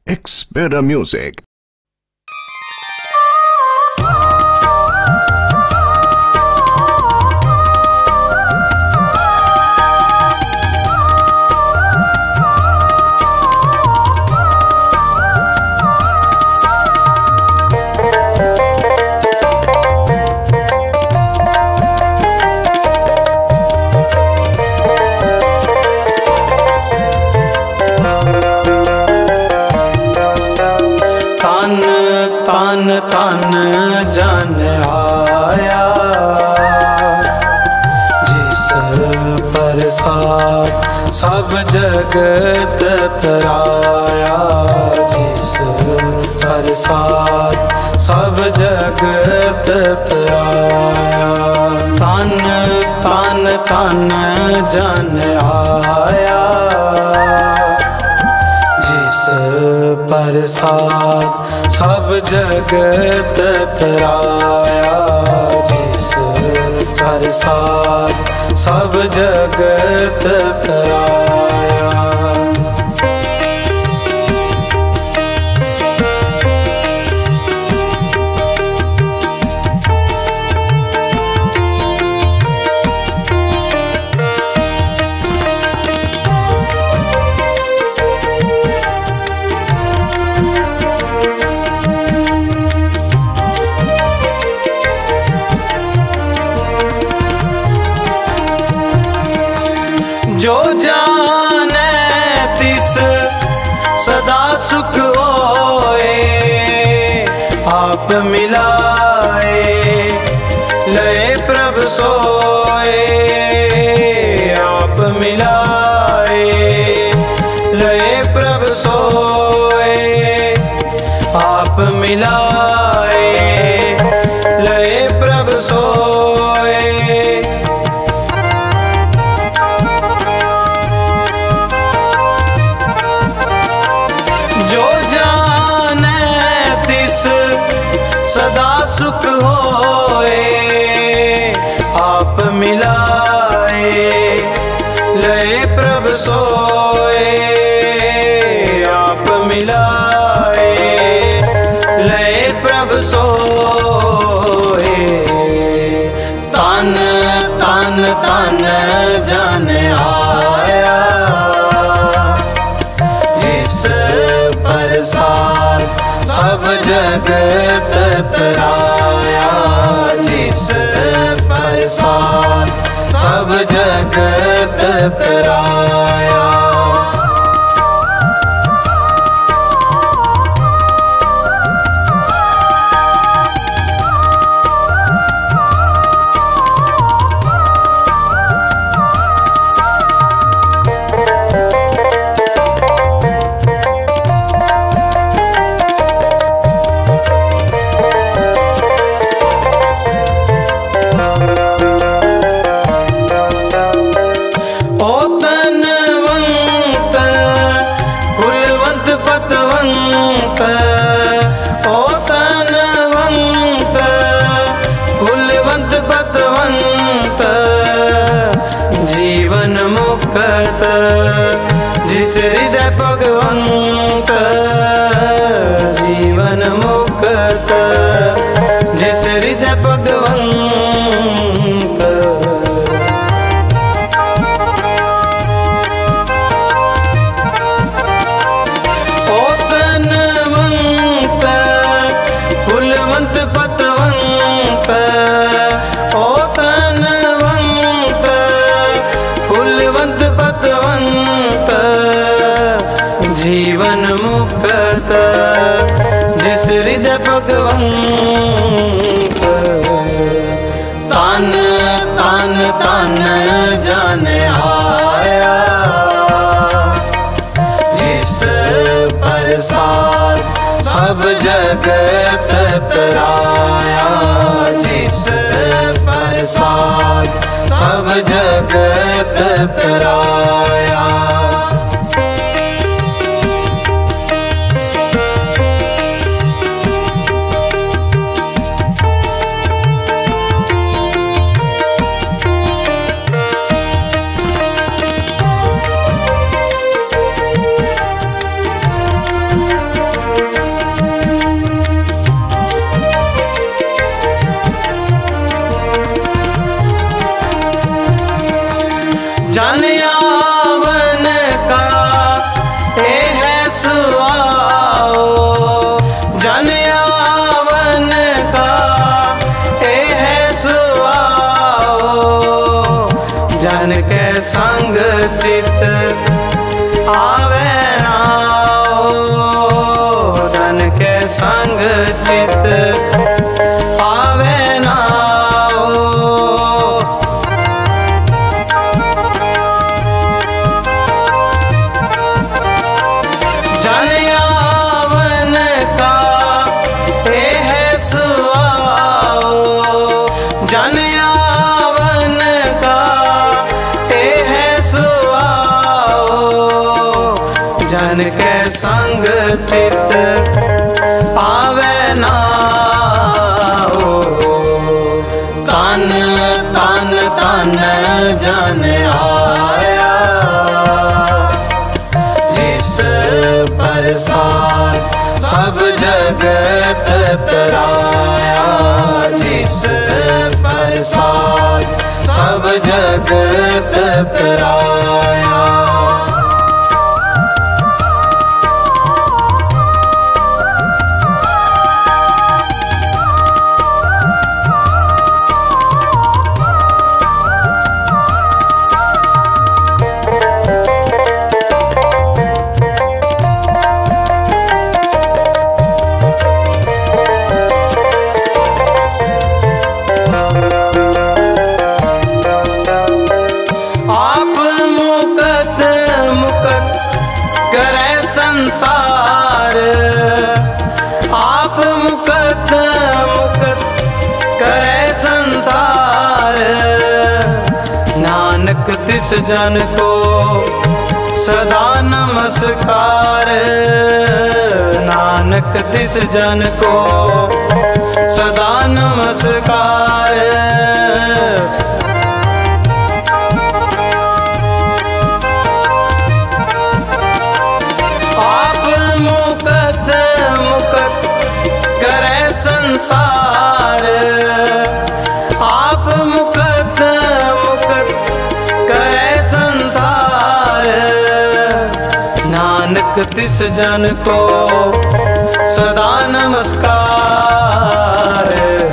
X Better Music. तान तान जान आया जिस प्रसाद सब जगत तराया, जिस प्रसाद सब जगत तराया। तान तान तान जान आया जिस प्रसाद सब जगत तराया, जिस प्रसाद सब जगत तराया। जो जाने तिस सदा सुख होए, आप मिलाए लय प्रभ सोए, आप मिलाए लय प्रभ सोए, आप मिलाए लय प्रभ सोए। जो जाने तिस सदा सुख होए, आप मिलाए लय प्रभ सोए, आप मिलाए लय प्रभ सोए। तान तान तान जान आया जिस प्रसाद सब जगत तराया, जिस प्रसाद सब जगत तराया। ओ तनवंत कुलवंत पतवंत, जीवन मुक्त जिस हृदय भगवंत, जीवन मुक्त जिस हृदय भगवंत। कुलवंत पतवंत, ओ तनवंत कुलवंत पतवंत, जीवन मुक्त जिस हृदय भगवंत। तान तान तान जान आया जिस प्रसाद सब जगत तराया, जिस प्रसाद सब जगत तराया। संग चित आवे नाओ। जन यावन का एह सुआओ, जन यावन का एह सुआओ। जन के संग चित आवे नाओ। तन तन तन जन आया, जिस प्रसाद सब जगत तराया। जिस प्रसाद सब जगत तराया। संसार आप मुकत मुकत करे संसार। नानक तिस जन को सदा नमस्कार। नानक तिस जन को सदा नमस्कार। संसार आप मुकत मुकत करे संसार। नानक तिस जन को सदा नमस्कार।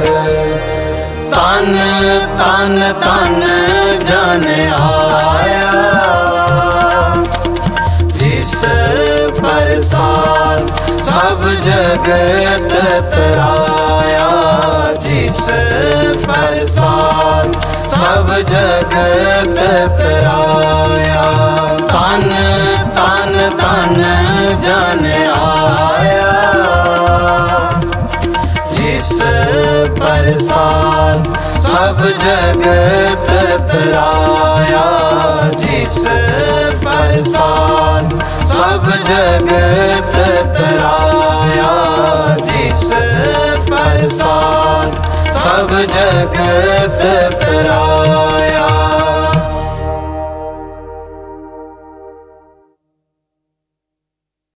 तन तन तन जन आया, जिस प्रसाद सब जगत तराया। जिस प्रसाद सब जगत तराया। तन तन तन जन आया, जिस प्रसाद सब जगत तराया। जिस प्रसाद सब जगत तराया। जिस प्रसाद सब जगत तराया।